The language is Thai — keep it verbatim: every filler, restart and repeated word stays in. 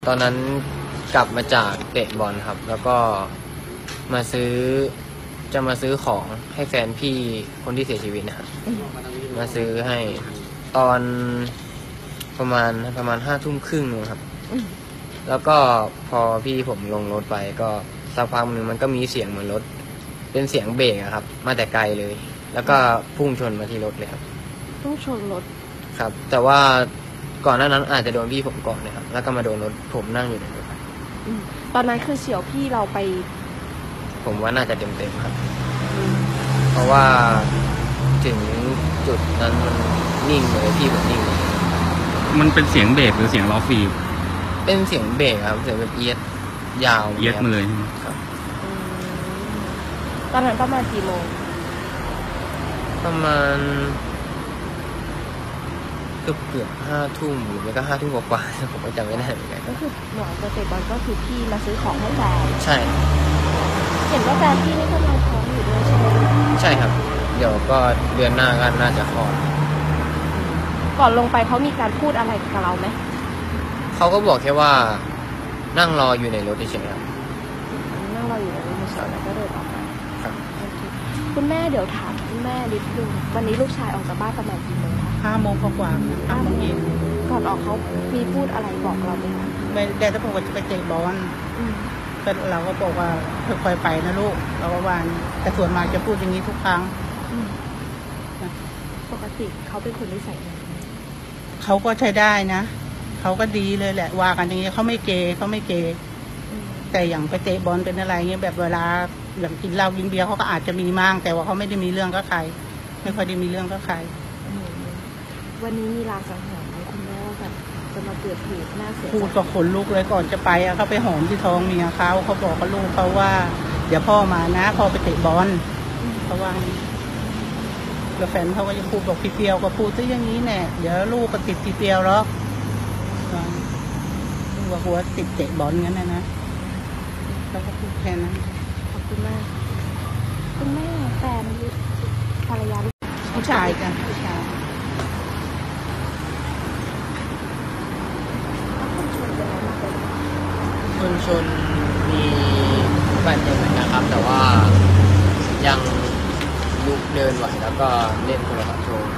ตอนนั้นกลับมาจากเตะบอลครับ แล้วก็มาซื้อจะมาซื้อของให้แฟนพี่คนที่เสียชีวิตนะครับมาซื้อให้ตอนประมาณประมาณห้าทุ่มครึ่งครับแล้วก็พอพี่ผมลงรถไปก็สักพักหนึ่งมันก็มีเสียงเหมือนรถเป็นเสียงเบรกครับมาแต่ไกลเลยแล้วก็พุ่งชนมาที่รถเลยครับพุ่งชนรถครับแต่ว่าก่อนหน้านั้นอาจจะโดนพี่ผมก่อนนะครับแล้วก็มาโดนรถผมนั่งอยู่ในรถตอนนั้นคือเฉียวพี่เราไปผมว่าน่าจะเต็มเต็มครับเพราะว่าถึงจุดนั้นมันนิ่งเลยพี่ผมนิ่งเลยมันเป็นเสียงเบรกหรือเสียงล้อฟรีเป็นเสียงเบรกครับเสียงแบบเอียดยาวเอียดมาเลยครับตอนนั้นประมาณกี่โมงประมาณเกือบเกือบห้าทุ่มหรือไม่ก็ห้าทุ่มกว่าๆผมก็จำไม่ได้เหมือนกันก็คือหน่วยเตะบอลก็คือพี่มาซื้อของให้แฟนใช่เห็นว่าแฟนพี่นี่กำลังท้องอยู่ด้วยใช่ไหมใช่ครับเดี๋ยวก็เดือนหน้าก็น่าจะคลอดก่อนลงไปเขามีการพูดอะไรกับเราไหมเขาก็บอกแค่ว่านั่งรออยู่ในรถเฉยๆครับนั่งรออยู่ในรถเฉยๆแล้วก็เดินออกมาครับคุณแม่เดี๋ยวถามคุณแม่นิดนึงวันนี้ลูกชายออกจากบ้านประมาณกี่โมงคะห้าโมงกว่าๆห้าโมงเย็นก่อนออกเขามีพูดอะไรบอกเราไหมคะไม่ได้แต่บอกว่าจะไปเตะบอลก็เราก็บอกว่าค่อยๆไปนะลูกเราก็วางแต่ส่วนมากจะพูดอย่างนี้ทุกครั้งปกติเขาเป็นคนนิสัยยังไงเขาก็ใช้ได้นะเขาก็ดีเลยแหละว่ากันอย่างนี้เขาไม่เกย์เขาไม่เกย์แต่อย่างไปเตะบอลเป็นอะไรเงี้ยแบบเวลาอย่างกินเหล้ากินเบียร์เขาก็อาจจะมีมั่งแต่ว่าเขาไม่ได้มีเรื่องกับใครไม่ค่อยได้มีเรื่องกับใครวันนี้มีลางสังหรณ์ไหมคุณแม่ว่าแบบจะมาเกิดเหตุน่าเสียใจพูดก็ขนลุกเลยก่อนจะไปอะเขาไปหอมที่ท้องเมียเขาเขาบอกกับลูกเขาว่าเดี๋ยวพ่อมานะพ่อไปเตะบอลเขาว่าแล้วแฟนเขาก็ยังพูดบอกพี่เปียวก็พูดซะอย่างนี้แน่เดี๋ยวลูกก็ติดพี่เปียวหรอกว่าหัวติดเตะบอลงั้นนะนะเขาก็พูดแค่นั้นขอบคุณมากคุณแม่แฟนภรรยาผู้ชายกันผู้ชายคนชนมีบาดเจ็บเหมือนกันครับแต่ว่ายังลุกเดินไหวแล้วก็เล่นโทรศัพท์โชว์